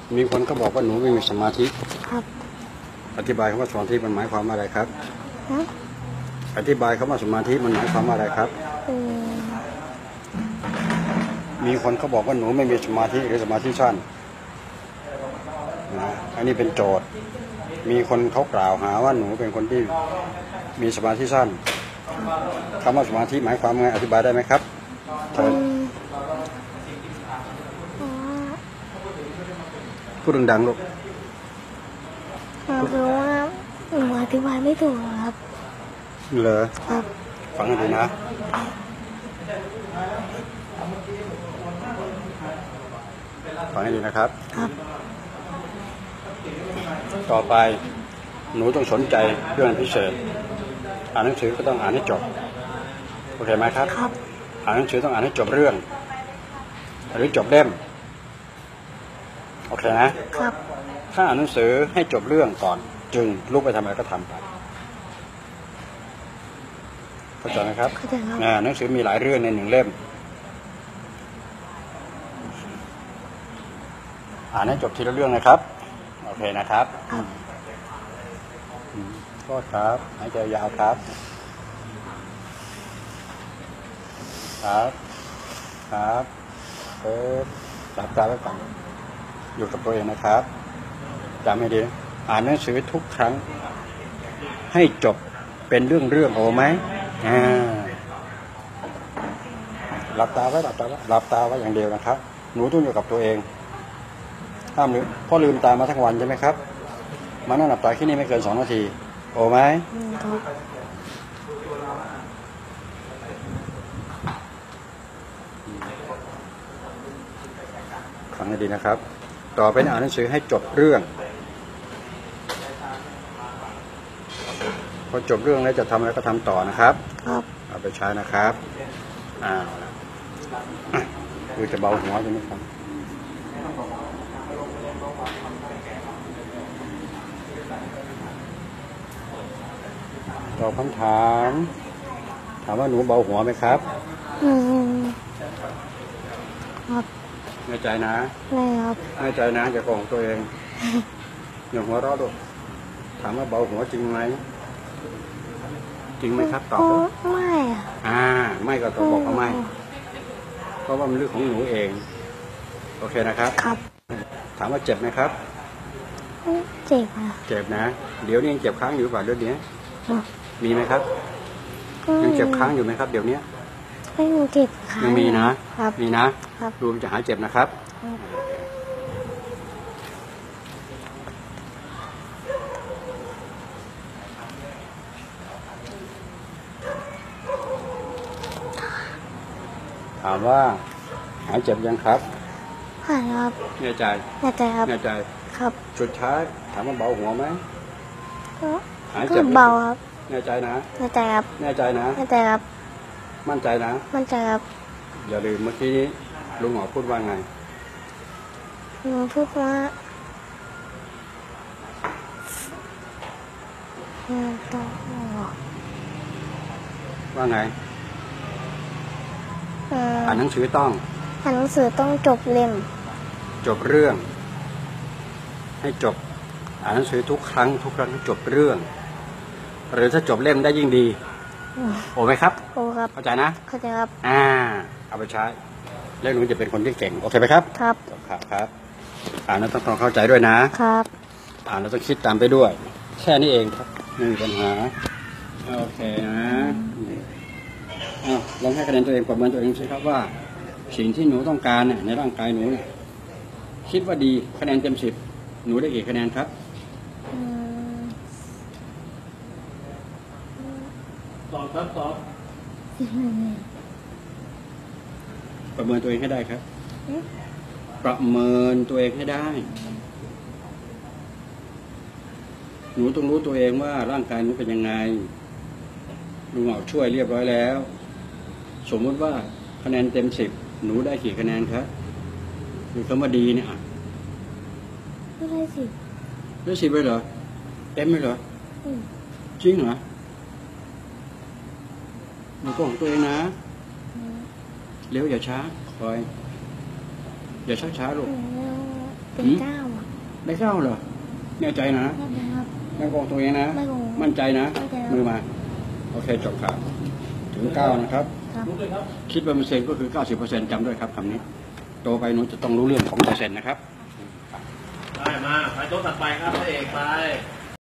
มีคนก็บอกว่าหนูไม่มีสมาธิครับอธิบายคำว่าสมาธิมันหมายความว่าอะไรครับฮะอธิบายคำว่าสมาธิมันหมายความว่าอะไรครับมีคนเขาบอกว่าหนูไม่มีสมาธิหรือสมาธิสั้นนะอันนี้เป็นโจทย์มีคนเขากล่าวหาว่าหนูเป็นคนที่มีสมาธิสั้นคำว่าสมาธิหมายความไงอธิบายได้ไหมครับเชิญพูดดังๆลูกเพราะว่าหนูอธิบายไม่ถูกครับเหรอครับฟังให้ดีนะฟังให้ดีนะครับครับต่อไปหนูต้องสนใจเรื่องพิเศษอ่านหนังสือก็ต้องอ่านให้จบโอเคไหมครับครับอ่านหนังสือต้องอ่านให้จบเรื่องหรือจบเล่มโอเคนะครับถ้าอ่านหนังสือให้จบเรื่องก่อนจึงลุกไปทำอะไรก็ทำไปเข้าใจไหมครับเข้าใจครับหนังสือมีหลายเรื่องในหนึ่งเล่มอ่านให้จบทีละเรื่องนะครับโอเคนะครับก็ครับหายใจยาวครับครับครับหลับตาไว้ก่อนอยู่กับตัวเองนะครับจำให้ดีอ่านหนังสือทุกครั้งให้จบเป็นเรื่องโอ้ไหมหลับตาไว้หลับตาไว้อย่างเดียวนะครับหนูต้องอยู่กับตัวเองห้ามลืมพ่อลืมตามาทั้งวันใช่ไหมครับมานั่งหลับตาแค่นี้ไม่เกิน2 นาทีโอ้ไหมฟังให้ดีนะครับต่อไปอ่านหนังสือให้จบเรื่องพอจบเรื่องแล้วจะทำอะไรก็ทำต่อนะครับครับเอาไปใช้นะครับคือจะเบาหัวใช่ไหมครับตอบคำถามว่าหนูเบาหัวไหมครับครับแน่ใจนะไม่ครับแน่ใจนะจะโกงตัวเองอย่าหัวเราะดูถามว่าเบาหัวจริงไหมจริงไหมครับตอบไม่ไม่ก็ตอบบอกว่าไม่เพราะว่ามันเรื่องของหนูเองโอเคนะครับครับถามว่าเจ็บไหมครับเจ็บค่ะเจ็บนะเดี๋ยวนี้ยังเจ็บค้างอยู่ป่ะเรื่องนี้มีไหมครับยังเจ็บค้างอยู่ไหมครับเดี๋ยวนี้ไม่ยังเจ็บค้างยังมีนะครับมีนะดูมันจะหายเจ็บนะครับถามว่าหายเจ็บยังครับหายครับแน่ใจครับแน่ใจครับสุดท้ายถามว่าเบาหัวไหมหายเจ็บเบาครับแน่ใจนะแน่ใจครับแน่ใจนะแน่ใจครับมั่นใจนะมั่นใจครับอย่าลืมเมื่อกี้นี้ลุงหมอพูดว่าไงลุงพูดว่าไงอ่านหนังสือต้องอ่านหนังสือต้องจบเล่มจบเรื่องให้จบอ่านหนังสือทุกครั้งจบเรื่องหรือถ้าจบเล่มได้ยิ่งดีโอ้ไหมครับโอ้ครับเข้าใจนะเข้าใจครับเอาไปใช้แล้วหนูจะเป็นคนที่เก่งโอเคไหมครับครับครับอ่านแล้วต้องเข้าใจด้วยนะครับอ่านแล้วต้องคิดตามไปด้วยแค่นี้เองครับไม่มีปัญหาโอเคนะลองให้คะแนนตัวเองประเมินตัวเองสิครับว่าสิ่งที่หนูต้องการเนี่ยในร่างกายหนูเนี่ยคิดว่าดีคะแนนเต็ม10หนูได้กี่คะแนนครับตอบประเมินตัวเองให้ได้ครับประเมินตัวเองให้ได้หนูต้องรู้ตัวเองว่าร่างกายหนูเป็นยังไงลุงหมอช่วยเรียบร้อยแล้วสมมติว่าคะแนนเต็ม10หนูได้กี่คะแนนครับคือคำว่าดีเนี่ยได้ 10เลยเหรอเต็มเลยเหรอจริงเหรอหนูก็ของตัวเองนะเร็วอย่าช้าคอยอย่าช้าลูกเป็น9 ได้เศร้าเหรอแน่ใจนะครับไม่โกงตัวเองนะไม่โกงมั่นใจนะมั่นใจครับมือมา โอเคจบข่าวถึง9นะครับครับคิดว่าเปอร์เซ็นต์ก็คือ 90%จำด้วยครับคำนี้ โตไปหนูจะต้องรู้เรื่องของเปอร์เซ็นต์นะครับได้มาไปโต๊ะถัดไปครับพระเอกไป